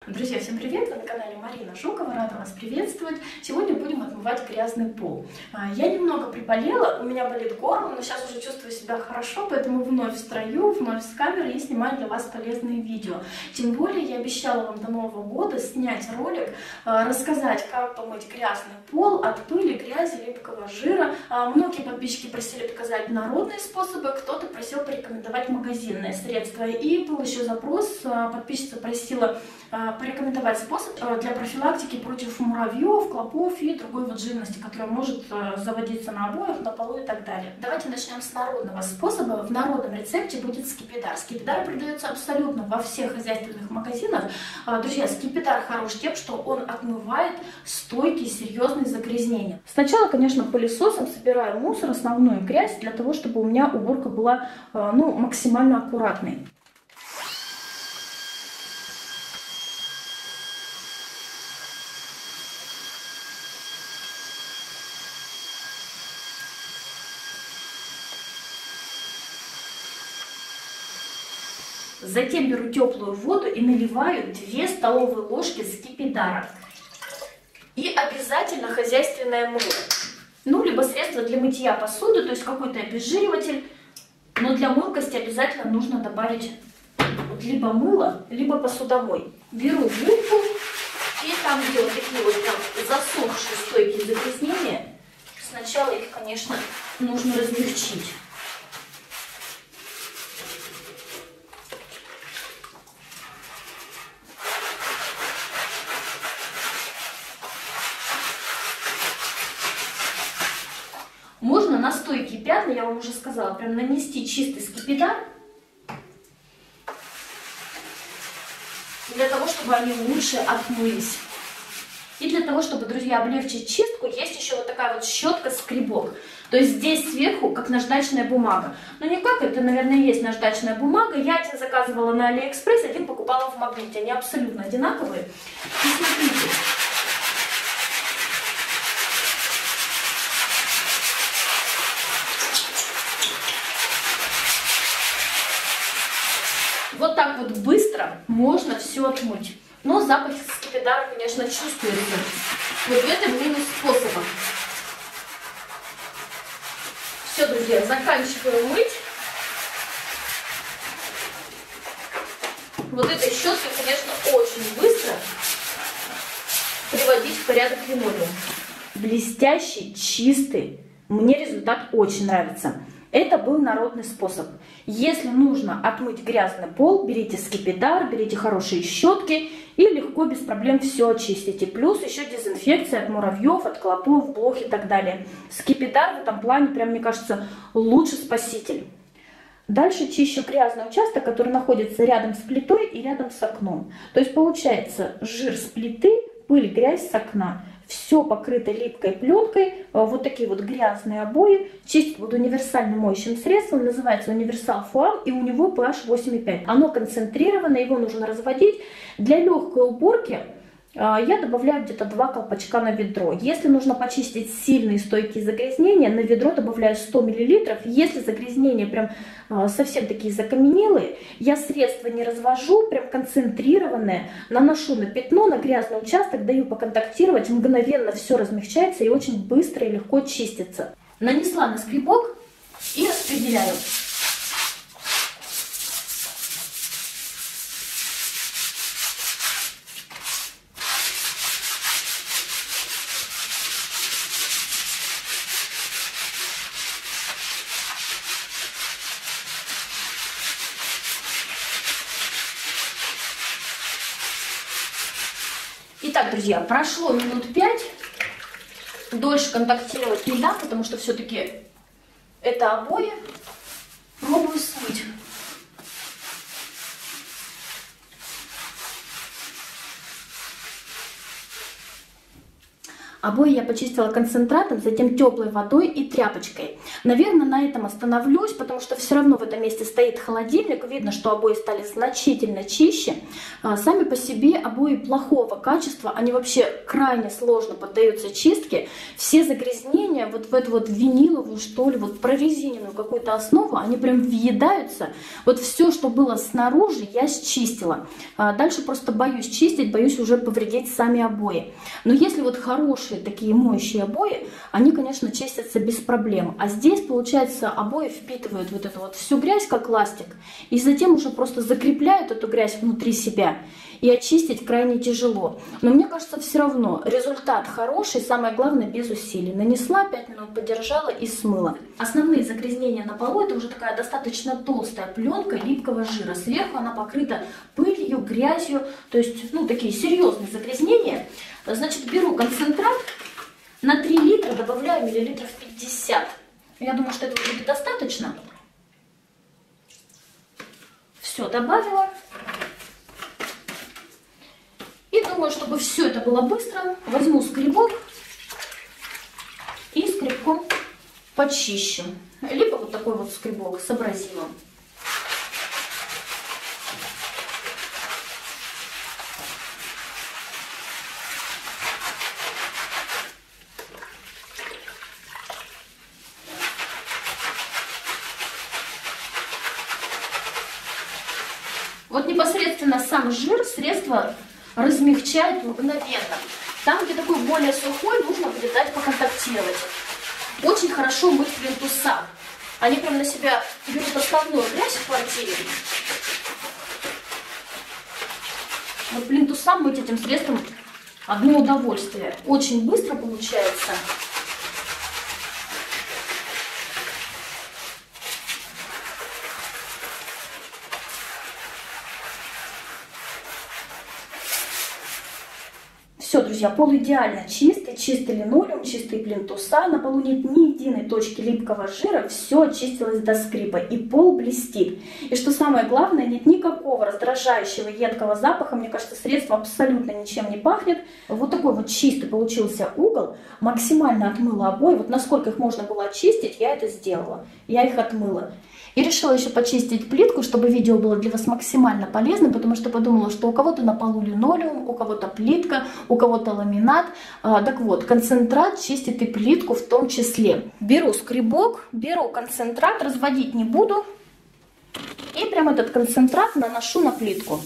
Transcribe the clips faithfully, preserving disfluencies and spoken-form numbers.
Друзья, всем привет! Вы на канале Марина Жукова, рада вас приветствовать. Сегодня будем отмывать грязный пол. Я немного приболела, у меня болит горло, но сейчас уже чувствую себя хорошо, поэтому вновь в строю, вновь с камерой и снимаю для вас полезные видео. Тем более я обещала вам до Нового года снять ролик, рассказать, как помыть грязный пол от пыли, грязи, липкого жира. Многие подписчики просили показать народные способы, кто-то просил порекомендовать магазинные средства. И был еще запрос, подписчица просила порекомендовать способ для профилактики против муравьев, клопов и другой вот живности, которая может заводиться на обоях, на полу и так далее. Давайте начнем с народного способа. В народном рецепте будет скипидар. Скипидар продается абсолютно во всех хозяйственных магазинах. Друзья, скипидар хорош тем, что он отмывает стойкие серьезные загрязнения. Сначала, конечно, пылесосом собираю мусор, основную грязь, для того, чтобы у меня уборка была ну, максимально аккуратной. Затем беру теплую воду и наливаю две столовые ложки скипидара. И обязательно хозяйственное мыло. Ну, либо средство для мытья посуды, то есть какой-то обезжириватель. Но для мылкости обязательно нужно добавить вот либо мыло, либо посудомой. Беру губку и там, где вот такие вот прям засохшие стойкие загрязнения, сначала их, конечно, нужно размягчить. Можно на стойкие пятна, я вам уже сказала, прям нанести чистый скипидар, для того, чтобы они лучше отмылись. И для того, чтобы, друзья, облегчить чистку, есть еще вот такая вот щетка-скребок. То есть здесь сверху как наждачная бумага. Но не как, это, наверное, есть наждачная бумага. Я один заказывала на Алиэкспресс, один покупала в Магните. Они абсолютно одинаковые. И смотрите. Вот так вот быстро можно все отмыть. Но запах скипидара, конечно, чувствуется. Вот в этом минус способа. Все, друзья, заканчиваю мыть. Вот этой щеткой, конечно, очень быстро приводить в порядок линолеум. Блестящий, чистый. Мне результат очень нравится. Это был народный способ. Если нужно отмыть грязный пол, берите скипидар, берите хорошие щетки и легко, без проблем все очистите. Плюс еще дезинфекция от муравьев, от клопов, блох и так далее. Скипидар в этом плане, прям, мне кажется, лучший спаситель. Дальше чищу грязный участок, который находится рядом с плитой и рядом с окном. То есть получается жир с плиты, пыль, грязь с окна. Все покрыто липкой пленкой, вот такие вот грязные обои. Чистить буду универсальным моющим средством, называется Универсал Фуам, и у него pH восемь и пять. Оно концентрированное, его нужно разводить. Для легкой уборки я добавляю где-то два колпачка на ведро. Если нужно почистить сильные стойкие загрязнения, на ведро добавляю сто миллилитров. Если загрязнения прям совсем такие закаменелые, я средство не развожу, прям концентрированное, наношу на пятно, на грязный участок, даю поконтактировать, мгновенно все размягчается и очень быстро и легко чистится. Нанесла на скребок и распределяю. Итак, друзья, прошло минут пять. Дольше контактировать не дам, потому что все-таки это обои. Пробую смыть. Обои я почистила концентратом, затем теплой водой и тряпочкой. Наверное, на этом остановлюсь, потому что все равно в этом месте стоит холодильник. Видно, что обои стали значительно чище. Сами по себе обои плохого качества, они вообще крайне сложно поддаются чистке. Все загрязнения вот в эту вот виниловую, что ли, вот прорезиненную какую-то основу, они прям въедаются. Вот все, что было снаружи, я счистила. Дальше просто боюсь чистить, боюсь уже повредить сами обои. Но если вот хорошие такие моющие обои, они, конечно, чистятся без проблем. А здесь, получается, обои впитывают вот эту вот всю грязь, как ластик, и затем уже просто закрепляют эту грязь внутри себя. И очистить крайне тяжело. Но мне кажется, все равно результат хороший, самое главное, без усилий. Нанесла, пять минут подержала и смыла. Основные загрязнения на полу — это уже такая достаточно толстая пленка липкого жира. Сверху она покрыта пылью, грязью, то есть, ну, такие серьезные загрязнения. Значит, беру концентрат, на три литра добавляю миллилитров пятьдесят. Я думаю, что этого будет достаточно. Все, добавила. И думаю, чтобы все это было быстро, возьму скребок и скребком почищу. Либо вот такой вот скребок с абразивом. Вот непосредственно сам жир средство размягчает мгновенно. Там, где такой более сухой, нужно будет дать поконтактировать. Очень хорошо мыть плинтуса. Они прям на себя берут основную грязь в квартире. Вот плинтуса мыть этим средством одно удовольствие. Очень быстро получается. Все, друзья, пол идеально чистый, чистый линолеум, чистые плинтуса, на полу нет ни единой точки липкого жира, все очистилось до скрипа, и пол блестит. И что самое главное, нет никакого раздражающего едкого запаха, мне кажется, средство абсолютно ничем не пахнет. Вот такой вот чистый получился угол, максимально отмыла обои, вот насколько их можно было очистить, я это сделала, я их отмыла. И решила еще почистить плитку, чтобы видео было для вас максимально полезным, потому что подумала, что у кого-то на полу линолеум, у кого-то плитка, у кого-то ламинат. А, так вот, концентрат чистит и плитку в том числе. Беру скребок, беру концентрат, разводить не буду. И прям этот концентрат наношу на плитку.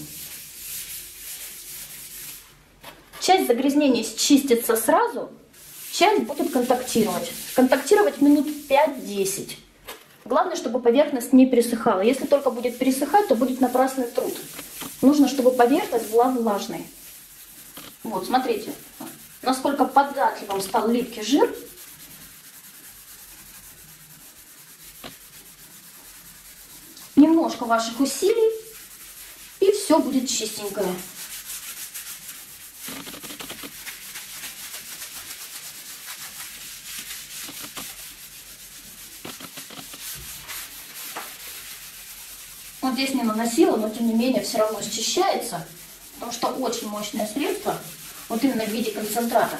Часть загрязнений чистится сразу, часть будет контактировать. Контактировать минут пять-десять. Главное, чтобы поверхность не пересыхала. Если только будет пересыхать, то будет напрасный труд. Нужно, чтобы поверхность была влажной. Вот, смотрите, насколько податливым стал липкий жир. Немножко ваших усилий, и все будет чистенькое. Вот здесь не наносила, но тем не менее все равно счищается, потому что очень мощное средство, вот именно в виде концентрата.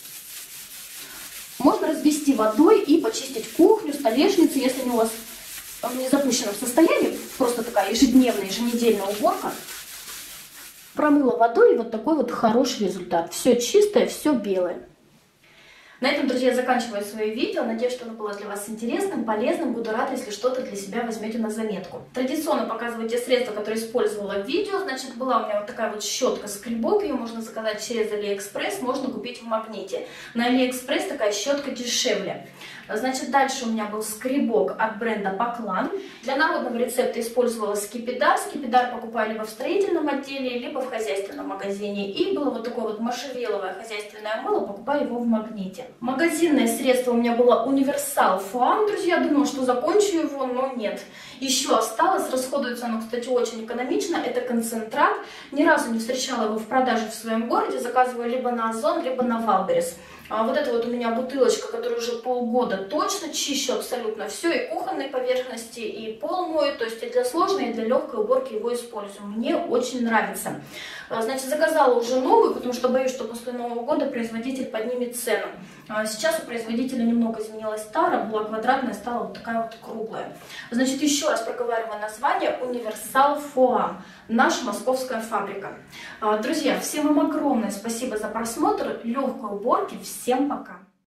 Можно развести водой и почистить кухню, столешницу, если они у вас в незапущенном состоянии, просто такая ежедневная, еженедельная уборка. Промыла водой, и вот такой вот хороший результат. Все чистое, все белое. На этом, друзья, заканчиваю свое видео. Надеюсь, что оно было для вас интересным, полезным. Буду рада, если что-то для себя возьмете на заметку. Традиционно показываю те средства, которые использовала в видео. Значит, была у меня вот такая вот щетка-скребок. Ее можно заказать через Алиэкспресс, можно купить в Магните. На Алиэкспресс такая щетка дешевле. Значит, дальше у меня был скребок от бренда Поклан. Для народного рецепта использовала скипидар. Скипидар покупаю либо в строительном отделе, либо в хозяйственном магазине. И было вот такое вот можжевеловое хозяйственное мыло, покупаю его в Магните. Магазинное средство у меня было Универсал Фуам, друзья, думала, что закончу его, но нет. Еще осталось, расходуется оно, кстати, очень экономично, это концентрат. Ни разу не встречала его в продаже в своем городе, заказываю либо на Озон, либо на Валберес. А вот эта вот у меня бутылочка, которая уже полгода точно, чищу абсолютно все, и кухонные поверхности, и пол мою, то есть и для сложной, и для легкой уборки его использую. Мне очень нравится. Значит, заказала уже новую, потому что боюсь, что после Нового года производитель поднимет цену. Сейчас у производителя немного изменилась тара, была квадратная, стала вот такая вот круглая. Значит, еще раз проговариваю название: Универсал Фуам, наша московская фабрика. Друзья, всем вам огромное спасибо за просмотр, легкой уборки, всем пока!